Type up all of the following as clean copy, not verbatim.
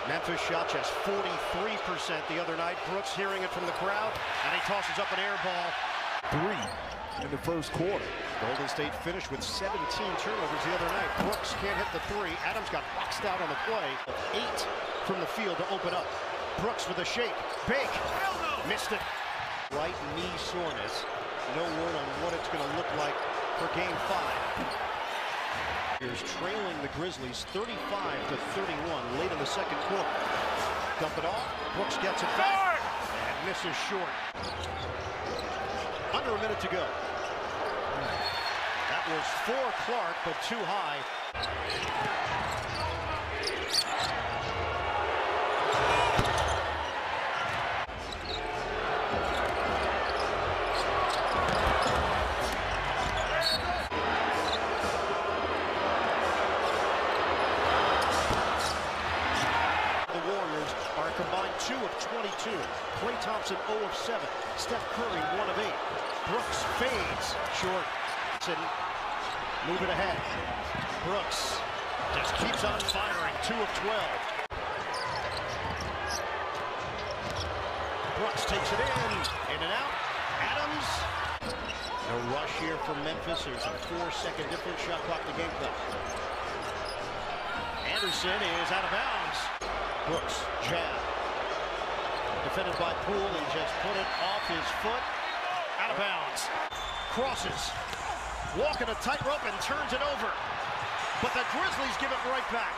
Memphis shot just 43% the other night. Brooks hearing it from the crowd, and he tosses up an air ball. 3 in the first quarter. Golden State finished with 17 turnovers the other night. Brooks can't hit the three. Adams got boxed out on the play. 8 from the field to open up. Brooks with a shake. Bake. Missed it. Right knee soreness. No word on what it's going to look like for Game 5. Here's trailing the Grizzlies 35-31 late in the second quarter. Dump it off. Brooks gets it back and misses short. Under a minute to go. That was for Clark, but too high. Are a combined 2 of 22. Klay Thompson 0 of 7. Steph Curry 1 of 8. Brooks fades short. Move it ahead. Brooks just keeps on firing. 2 of 12. Brooks takes it in and out. Adams. No rush here from Memphis. There's a 4-second difference. Shot clock to game clock. Anderson is out of bounds. Brooks, jab. Defended by Poole, and just put it off his foot. Out of bounds. Crosses. Walking a tightrope and turns it over. But the Grizzlies give it right back.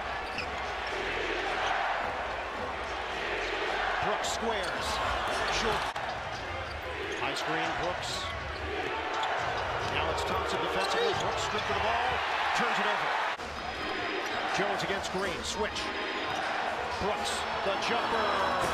Brooks squares. Short. High screen, Brooks. Now it's Thompson defensively. Brooks stripped of the ball. Turns it over. Jones against Green. Switch. Brooks, the jumper.